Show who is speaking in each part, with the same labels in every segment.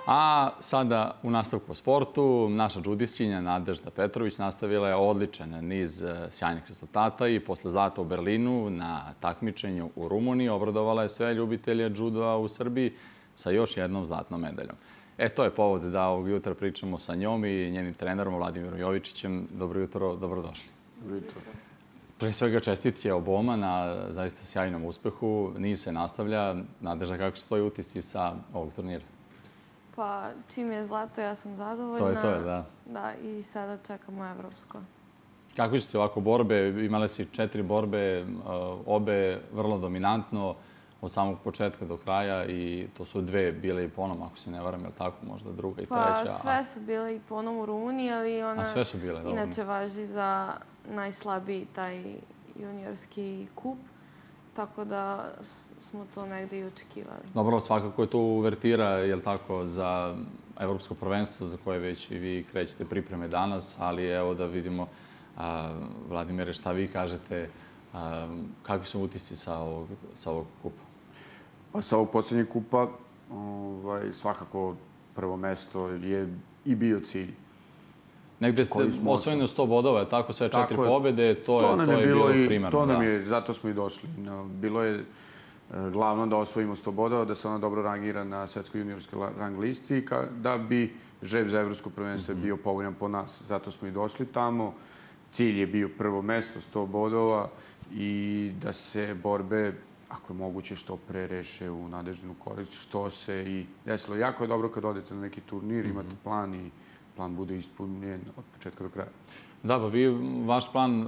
Speaker 1: A sada u nastavku o sportu, naša džudiskinja Nadežda Petrović nastavila je odličan niz sjajnih rezultata i posle zlata u Berlinu na takmičenju u Rumuniji obradovala je sve ljubitelje džudoa u Srbiji sa još jednom zlatnom medaljom. To je povod da ovog jutra pričamo sa njom i njenim trenerom Vladimirom Jovičićem. Dobro jutro, dobrodošli.
Speaker 2: Dobro jutro.
Speaker 1: Pre svega čestitke oboma na zaista sjajnom uspehu. Niz se nastavlja. Nadežda, kako su tvoji utisci sa ovog turnira?
Speaker 3: Pa, čim je zlato, ja sam zadovoljna.
Speaker 1: To je, da.
Speaker 3: Da, i sada čekamo evropsko.
Speaker 1: Kako su ti ovako borbe? Imale si 4 borbe, obe vrlo dominantno od samog početka do kraja i to su 2 bile i ponom, ako se ne varam, je li tako, možda druga i treća?
Speaker 3: Pa, sve su bile i ponom u Rumuniji, ali ona
Speaker 1: sve su bile, dobro.
Speaker 3: Inače važi za najslabiji taj juniorski kup. Tako da smo to negde i očekivali.
Speaker 1: Dobro, svakako je to uvertira, je li tako, za evropsko prvenstvo za koje već i vi krećete pripreme danas, ali evo da vidimo, Vladimire, šta vi kažete, kakvi su utisci sa ovog kupa?
Speaker 2: Pa sa ovog poslednjeg kupa svakako prvo mesto je i bio cilj.
Speaker 1: Negde ste osvojeni 100 bodova, tako sve 4 pobjede, to je bilo primarno.
Speaker 2: To nam je, zato smo i došli. Bilo je glavno da osvojimo 100 bodova, da se ona dobro rangira na svetskoj juniorskoj rang listi, da bi žreb za evropsko prvenstvo bio povoljan po nas. Zato smo i došli tamo. Cilj je bio prvo mesto, 100 bodova i da se borbe, ako je moguće, što pre reše u Nadeždinu korist, što se i desilo. Jako je dobro kad odete na neki turnir, imate plan i plan bude ispunjen od početka do kraja.
Speaker 1: Da, pa vi vaš plan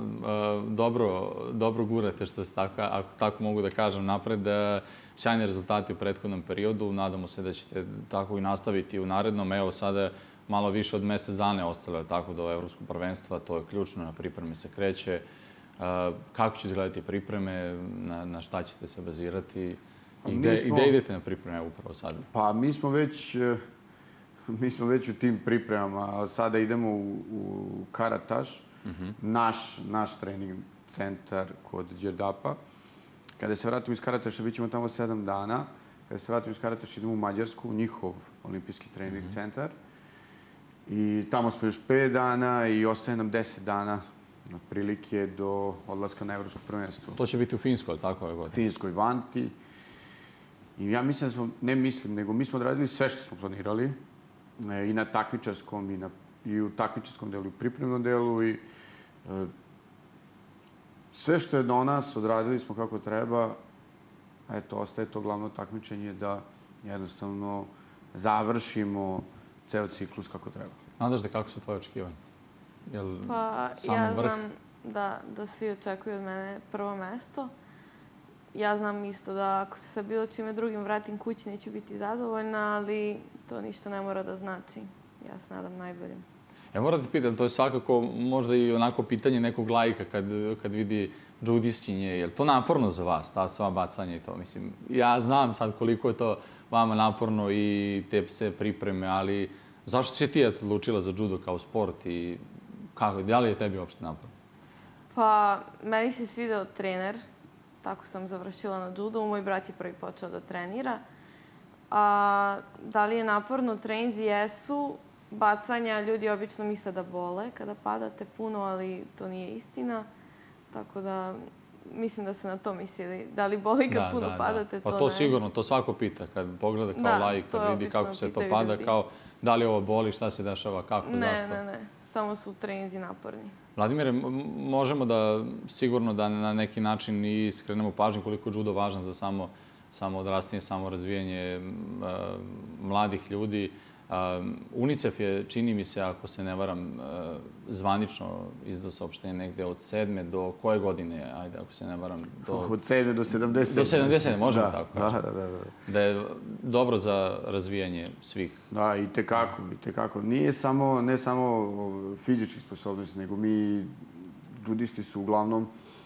Speaker 1: dobro gurate, što se tako, ako tako mogu da kažem, napred. Sjajni rezultati u prethodnom periodu. Nadamo se da ćete tako i nastaviti u narednom. Evo, sada malo više od mesec dana je ostalo tako do evropskog prvenstva. To je ključno, na pripreme se kreće. Kako će izgledati pripreme, na šta ćete se bazirati i gde idete na pripreme upravo sada?
Speaker 2: Pa mi smo već u tim pripremama. Sada idemo u Karataš, naš trening centar kod Đerdapa. Kada se vratimo iz Karataša, bit ćemo tamo 7 dana. Kada se vratimo iz Karataša, idemo u Mađarsku, u njihov olimpijski trening centar. I tamo smo još 5 dana i ostaje nam 10 dana otprilike do odlaska na evropsko prvenstvo.
Speaker 1: To će biti u Finskoj, tako je godine?
Speaker 2: Finskoj, Vanti. I ja mislim da smo, ne mislim, nego mi smo odradili sve što smo planirali. I na takmičarskom, i u takmičarskom delu, i u pripremnom delu. I sve što je do nas, odradili smo kako treba. Eto, ostaje to glavno takmičenje da jednostavno završimo ceo ciklus kako treba.
Speaker 1: Nadežda, kako su tvoje očekivanje?
Speaker 3: Pa, ja znam da svi očekuju od mene prvo mesto. Ja znam isto da ako se sa bilo čime drugim vratim kući neću biti zadovoljna, ali to ništa ne mora da znači. Ja se nadam najboljim.
Speaker 1: Moram da pitam, to je svakako možda i onako pitanje nekog laika kad vidi džudiskinje. Je li to naporno za vas, ta sva bacanja i to? Mislim, ja znam sad koliko je to vama naporno i te se pripreme, ali zašto si ti odlučila za džudo kao sport i kako, da li je tebi uopšte naporno?
Speaker 3: Pa, meni se svideo trener. Tako sam završila na džudu. Moj brat je prvi počeo da trenira. Da li je naporno? Treninzi jesu. Bacanja, ljudi obično misle da bole kada padate puno, ali to nije istina. Tako da mislim da ste na to mislili. Da li boli kad puno padate, to ne.
Speaker 1: Pa to sigurno, to svako pita. Kad pogleda kao laik, kad vidi kako se to pada, kao da li ovo boli, šta se dešava, kako, zašto?
Speaker 3: Ne. Samo su treninzi naporni.
Speaker 1: Vladimire, možemo da sigurno da na neki način i skrenemo pažnju koliko je džudo važan za samo odrastanje, samo razvijanje mladih ljudi. UNICEF je, čini mi se, ako se ne varam, zvanično izdao saopštenje negde od 7. do koje godine, ajde, ako se ne varam?
Speaker 2: Od 7. do 70.
Speaker 1: Do 70, možemo tako
Speaker 2: da.
Speaker 1: Da je dobro za razvijanje svih.
Speaker 2: Da, i tekako. Ne samo fizičkih sposobnosti, nego mi, džudisti su uglavnom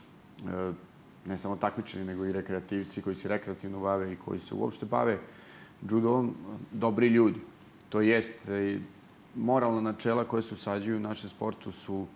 Speaker 2: ne samo takmičari, nego i rekreativci koji se rekreativno bave i koji se uopšte bave džudom, dobri ljudi. To jest, moralna načela koje se usađuju u našem sportu su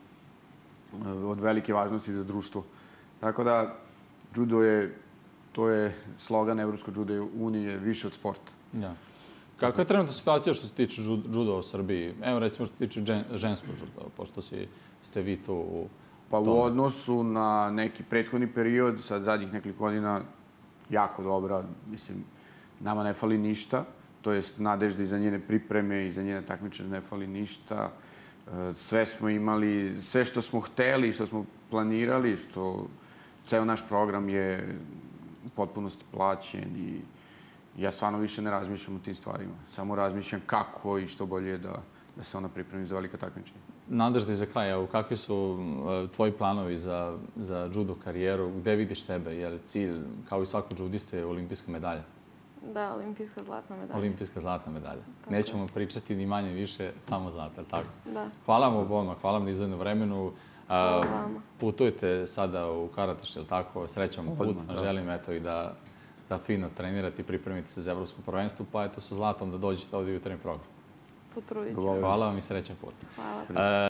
Speaker 2: od velike važnosti za društvo. Tako da, džudo je, to je slogan Evropskog džudo unije, više od sporta.
Speaker 1: Kakva je trenutna situacija što se tiče juda u Srbiji? Evo recimo što se tiče ženskog juda, pošto ste vi tu u
Speaker 2: Pa u odnosu na neki prethodni period, sad zadnjih nekoliko godina, jako dobra. Mislim, nama ne fali ništa. To jest, Nadeždi za njene pripreme i za njene takmičenje ne fali ništa. Sve smo imali, sve što smo hteli, što smo planirali, što ceo naš program je u potpunosti plaćen i ja stvarno više ne razmišljam o tim stvarima. Samo razmišljam kako i što bolje da se ona pripremi za velika takmičenja.
Speaker 1: Nadežda i za kraj, evo, kakvi su tvoji planovi za judo karijeru? Gde vidiš sebe? Je li cilj, kao i svakog judiste, olimpijska medalja?
Speaker 3: Da, olimpijska zlatna medalja.
Speaker 1: Olimpijska zlatna medalja. Nećemo pričati ni manje više, samo zlata, tako?
Speaker 3: Da.
Speaker 1: Hvala vam oboma, hvala vam na izdvojenom vremenu.
Speaker 3: Hvala vama.
Speaker 1: Putujete sada u Karataš, je li tako? Srećan put. Želim eto i da fino trenirate i pripremite se za evropsko prvenstvo, pa eto sa zlatom da dođete ovdje u jutarnji program.
Speaker 3: Potrudit ću.
Speaker 1: Hvala vam i srećan put.
Speaker 3: Hvala.